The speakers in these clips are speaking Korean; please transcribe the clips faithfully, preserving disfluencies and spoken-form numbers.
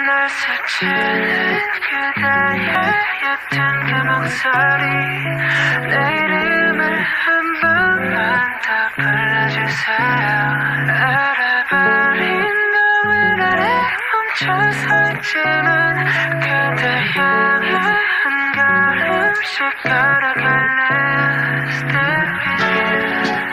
날 스치는 그대의 옅은 그 목소리 내 이름을 한 번만 더 불러주세요 알아버린 너의 나를 멈춰서 있지만 그대 향해 한 걸음씩 걸어갈래 Stay with you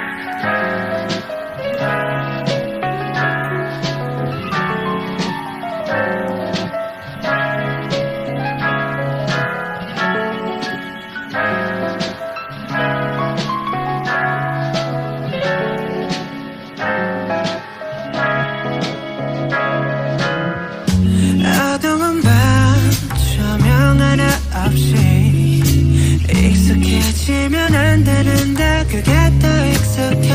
어두운 밤 조명 하나 없이 익숙해지면 안 되는데 그게 더 익숙해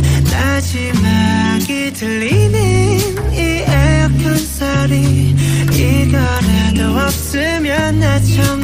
마지막이 들리는 이 에어컨 소리 이거라도 없으면 나 좀